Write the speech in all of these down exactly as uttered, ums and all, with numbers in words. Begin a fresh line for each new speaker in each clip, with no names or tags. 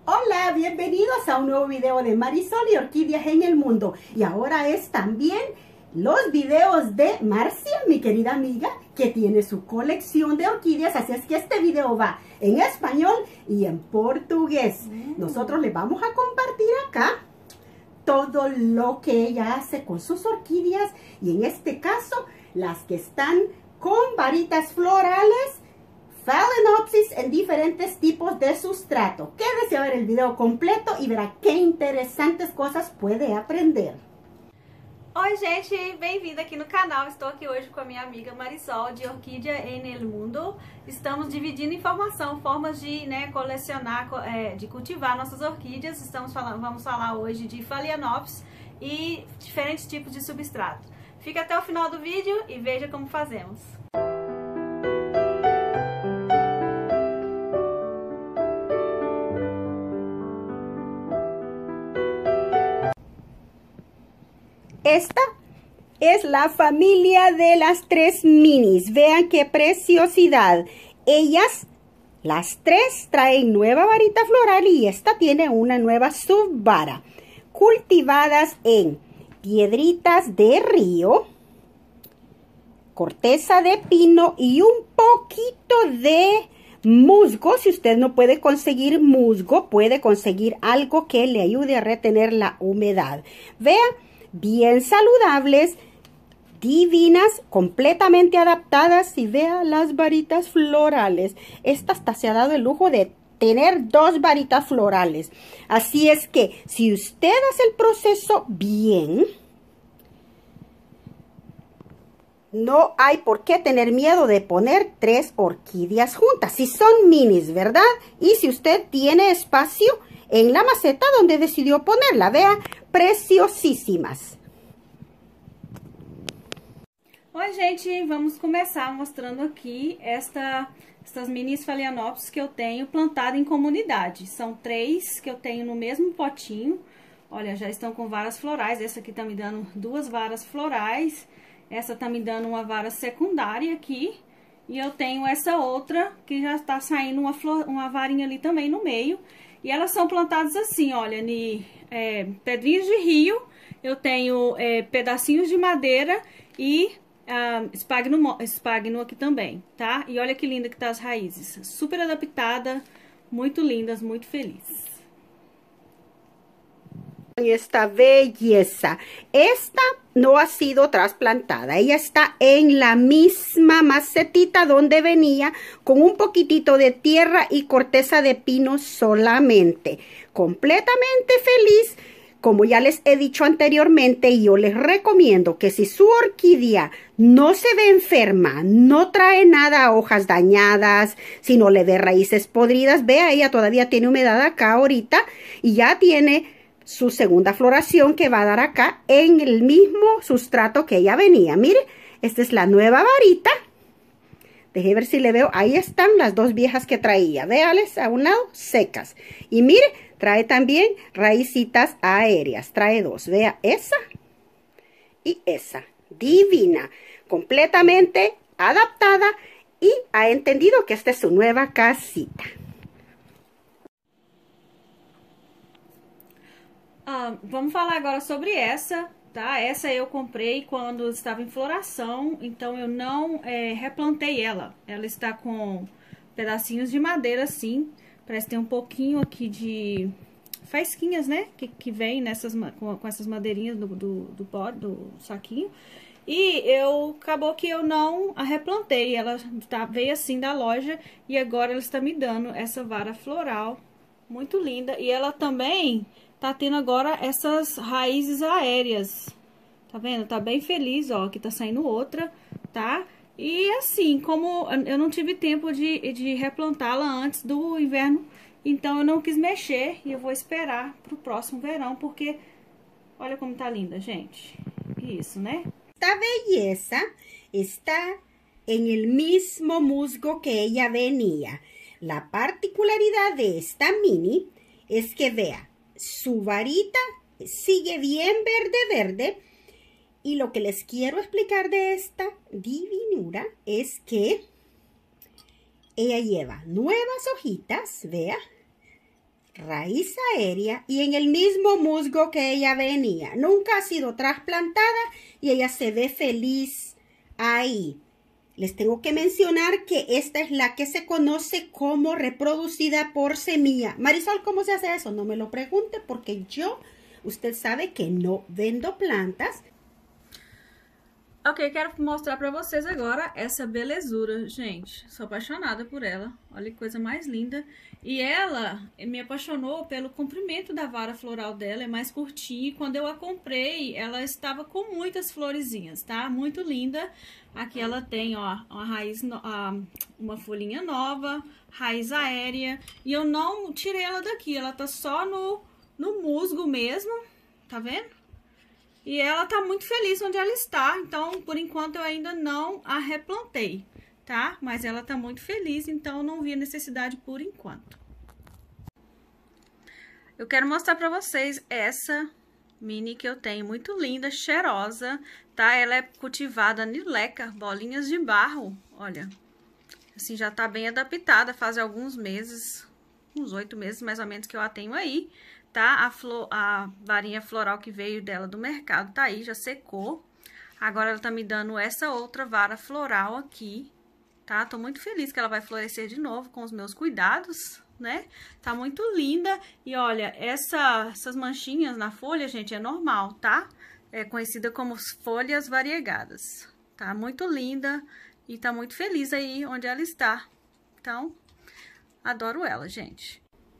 Hola, bienvenidos a un nuevo video de Marisol y Orquídeas en el Mundo. Y ahora es también los videos de Marcia, mi querida amiga, que tiene su colección de orquídeas. Así es que este video va en español y en portugués. Mm. Nosotros le vamos a compartir acá todo lo que ella hace con sus orquídeas. Y en este caso, las que están con varitas florales, Phalaenopsis en diferentes tipos de sustrato. Quédese a ver el video completo y verá qué interesantes cosas puede aprender.
Oi gente, bem-vinda aqui no canal. Estou aqui hoje com a minha amiga Marisol de Orquídea en el Mundo. Estamos dividindo informação, formas de né, colecionar, é, de cultivar nossas orquídeas. Estamos falando, vamos falar hoje de Phalaenopsis e diferentes tipos de substrato. Fica até o final do vídeo e veja como fazemos.
Esta es la familia de las tres minis. Vean qué preciosidad. Ellas, las tres, traen nueva varita floral y esta tiene una nueva subvara. Cultivadas en piedritas de río, corteza de pino y un poquito de musgo. Si usted no puede conseguir musgo, puede conseguir algo que le ayude a retener la humedad. Vean. Bien saludables, divinas, completamente adaptadas. Y vea las varitas florales. Esta hasta se ha dado el lujo de tener dos varitas florales. Así es que si usted hace el proceso bien, no hay por qué tener miedo de poner tres orquídeas juntas. Si son minis, ¿verdad? Y si usted tiene espacio en la maceta donde decidió ponerla, vea, preciosísimas.
Oi gente, vamos começar mostrando aqui esta, estas minis Phalaenopsis que eu tenho plantado em comunidade. São três que eu tenho no mesmo potinho. Olha, já estão com varas florais. Essa aqui tá me dando duas varas florais. Essa tá me dando uma vara secundária aqui. E eu tenho essa outra que já tá saindo uma, flor, uma varinha ali também no meio. E elas são plantadas assim, olha, em é, pedrinhas de rio. Eu tenho é, pedacinhos de madeira e ah, espagno, espagno aqui também, tá? E olha que linda que tá as raízes. Super adaptada, muito lindas, muito felizes.
Esta belleza. Esta no ha sido trasplantada. Ella está en la misma macetita donde venía, con un poquitito de tierra y corteza de pino solamente. Completamente feliz. Como ya les he dicho anteriormente, yo les recomiendo que si su orquídea no se ve enferma, no trae nada, hojas dañadas, si no le ve raíces podridas, vea, ella todavía tiene humedad acá ahorita y ya tiene su segunda floración que va a dar acá en el mismo sustrato que ella venía. Mire, esta es la nueva varita. Deje ver si le veo. Ahí están las dos viejas que traía. Véales a un lado, secas. Y mire, trae también raícitas aéreas. Trae dos. Vea esa y esa. Divina. Completamente adaptada y ha entendido que esta es su nueva casita.
Ah, vamos falar agora sobre essa, tá? Essa eu comprei quando estava em floração, então eu não é, replantei ela. Ela está com pedacinhos de madeira, sim. Parece que tem um pouquinho aqui de faísquinhas, né? Que, que vem nessas, com, com essas madeirinhas do, do, do, pó, do saquinho. E eu, acabou que eu não a replantei. Ela tá, veio assim da loja e agora ela está me dando essa vara floral muito linda. E ela também tá tendo agora essas raízes aéreas. Tá vendo? Tá bem feliz, ó. Aqui tá saindo outra, tá? E assim, como eu não tive tempo de, de replantá-la antes do inverno, então eu não quis mexer e eu vou esperar pro próximo verão, porque olha como tá linda, gente. Isso, né?
Esta belleza está en el mismo musgo que ella venía. La particularidad de esta mini es que vea, su varita sigue bien verde verde y lo que les quiero explicar de esta divinura es que ella lleva nuevas hojitas, vea, raíz aérea y en el mismo musgo que ella venía. Nunca ha sido trasplantada y ella se ve feliz ahí. Les tengo que mencionar que esta es la que se conoce como reproducida por semilla. Marisol, ¿cómo se hace eso? No me lo pregunte porque yo, usted sabe que no vendo plantas.
Ok, quero mostrar pra vocês agora essa belezura, gente. Sou apaixonada por ela. Olha que coisa mais linda. E ela me apaixonou pelo comprimento da vara floral dela, é mais curtinha. E quando eu a comprei, ela estava com muitas florezinhas, tá? Muito linda. Aqui ela tem, ó, uma raiz, uma folhinha nova, raiz aérea. E eu não tirei ela daqui, ela tá só no, no musgo mesmo, tá vendo? E ela tá muito feliz onde ela está, então, por enquanto, eu ainda não a replantei, tá? Mas ela tá muito feliz, então, não vi a necessidade por enquanto. Eu quero mostrar pra vocês essa mini que eu tenho, muito linda, cheirosa, tá? Ela é cultivada em leca, bolinhas de barro, olha. Assim, já tá bem adaptada, faz alguns meses, uns oito meses mais ou menos que eu a tenho aí. Tá? A, flor, a varinha floral que veio dela do mercado tá aí, já secou. Agora ela tá me dando essa outra vara floral aqui, tá? Tô muito feliz que ela vai florescer de novo com os meus cuidados, né? Tá muito linda. E olha, essa, essas manchinhas na folha, gente, é normal, tá? É conhecida como folhas variegadas. Tá muito linda e tá muito feliz aí onde ela está. Então, adoro ela, gente.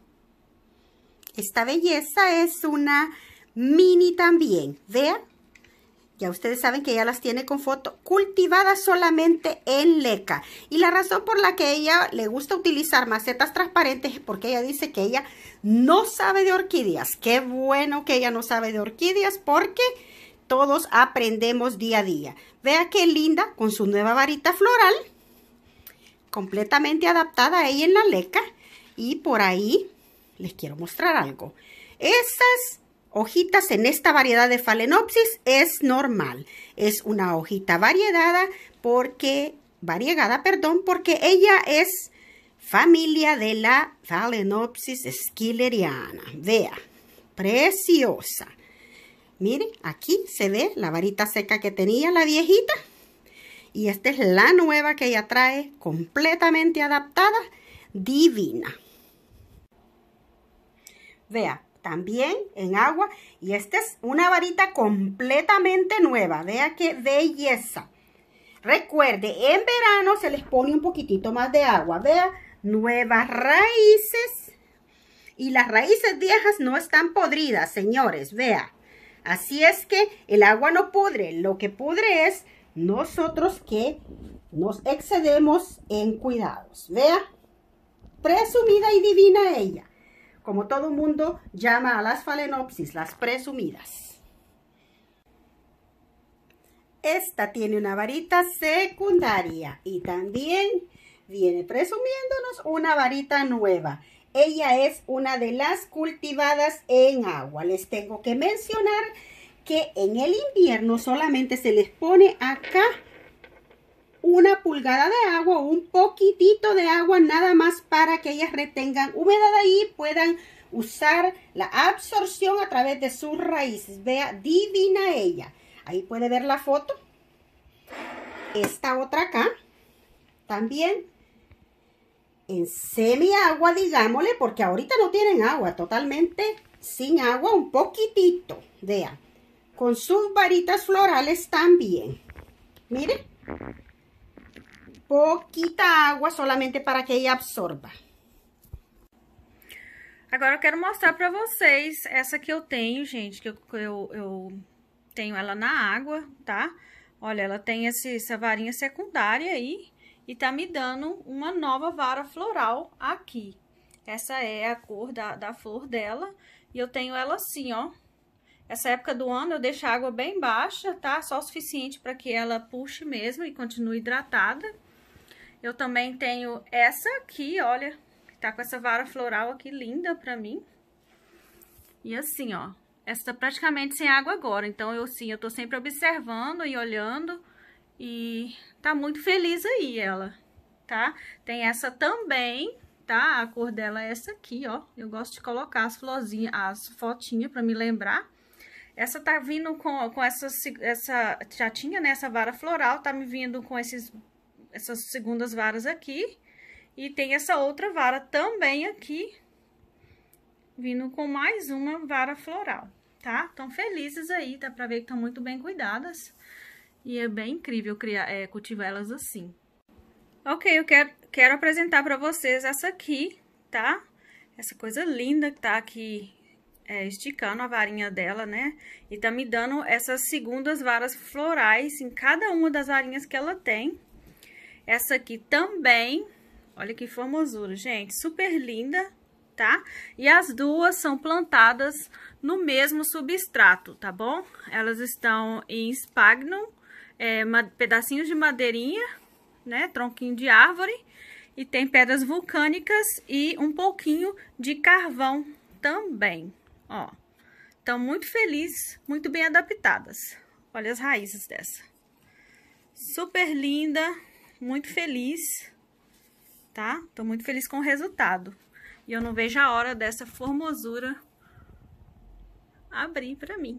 Esta belleza es una mini también, vean, ya ustedes saben que ella las tiene con foto, cultivadas solamente en leca. Y la razón por la que ella le gusta utilizar macetas transparentes es porque ella dice que ella no sabe de orquídeas. Qué bueno que ella no sabe de orquídeas porque todos aprendemos día a día. Vea qué linda con su nueva varita floral, completamente adaptada a ella en la leca. Y por ahí les quiero mostrar algo. Esas hojitas en esta variedad de Phalaenopsis es normal. Es una hojita variegada porque, variegada, perdón, porque ella es familia de la Phalaenopsis schilleriana. Vea, preciosa. Miren, aquí se ve la varita seca que tenía la viejita. Y esta es la nueva que ella trae, completamente adaptada, divina. Vea, también en agua. Y esta es una varita completamente nueva. Vea qué belleza. Recuerde, en verano se les pone un poquitito más de agua. Vea, nuevas raíces. Y las raíces viejas no están podridas, señores. Vea. Así es que el agua no pudre. Lo que pudre es nosotros que nos excedemos en cuidados. Vea, presumida y divina ella. Como todo mundo llama a las Phalaenopsis, las presumidas. Esta tiene una varita secundaria y también viene presumiéndonos una varita nueva. Ella es una de las cultivadas en agua. Les tengo que mencionar que en el invierno solamente se les pone acá una pulgada de agua, un poquitito de agua nada más para que ellas retengan humedad ahí y puedan usar la absorción a través de sus raíces. Vea, divina ella. Ahí puede ver la foto. Esta otra acá, también en semiagua, digámosle, porque ahorita no tienen agua, totalmente sin agua, un poquitito. Vean, con sus varitas florales también. Miren. Poquita água solamente para que ella absorva.
Agora eu quero mostrar pra vocês essa que eu tenho, gente, que eu, eu, eu tenho ela na água, tá? Olha, ela tem esse, essa varinha secundária aí e tá me dando uma nova vara floral aqui. Essa é a cor da, da flor dela e eu tenho ela assim, ó. Essa época do ano eu deixo a água bem baixa, tá? Só o suficiente para que ela puxe mesmo e continue hidratada. Eu também tenho essa aqui, olha, que tá com essa vara floral aqui, linda pra mim. E assim, ó, essa tá praticamente sem água agora, então eu sim, eu tô sempre observando e olhando e tá muito feliz aí ela, tá? Tem essa também, tá? A cor dela é essa aqui, ó. Eu gosto de colocar as florzinhas, as fotinhas pra me lembrar. Essa tá vindo com, com essa, essa... Já tinha, né? Essa vara floral, tá me vindo com esses, essas segundas varas aqui. E tem essa outra vara também aqui, vindo com mais uma vara floral, tá? Estão felizes aí, dá pra ver que estão muito bem cuidadas. E é bem incrível criar, é, cultivar elas assim. Ok, eu quero, quero apresentar pra vocês essa aqui, tá? Essa coisa linda que tá aqui, é, esticando a varinha dela, né? E tá me dando essas segundas varas florais em cada uma das varinhas que ela tem. Essa aqui também... Olha que formosura, gente, super linda, tá? E as duas são plantadas no mesmo substrato, tá bom? Elas estão em sphagnum, é, pedacinhos de madeirinha, né? Tronquinho de árvore. E tem pedras vulcânicas e um pouquinho de carvão também, ó. Estão muito felizes, muito bem adaptadas. Olha as raízes dessa. Super linda, muito feliz. Tá? Tô muito feliz com o resultado. E eu não vejo a hora dessa formosura abrir pra mim.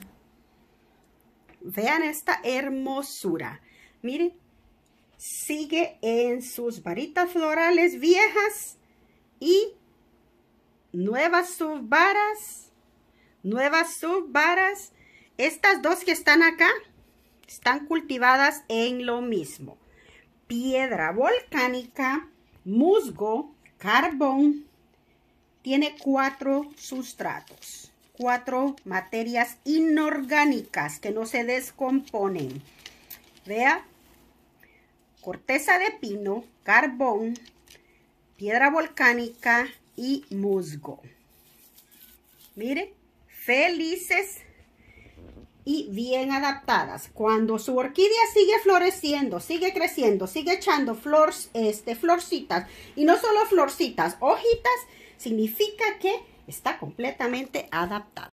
Vean esta hermosura. Miren, sigue en sus varitas florales viejas y nuevas subvaras. Nuevas subvaras. Estas dos que están acá están cultivadas en lo mismo. Piedra volcánica, musgo, carbón, tiene cuatro sustratos, cuatro materias inorgánicas que no se descomponen. Vea, corteza de pino, carbón, piedra volcánica y musgo. Mire, felices y bien adaptadas. Cuando su orquídea sigue floreciendo, sigue creciendo, sigue echando flor, este, florcitas, y no solo florcitas, hojitas, significa que está completamente adaptada.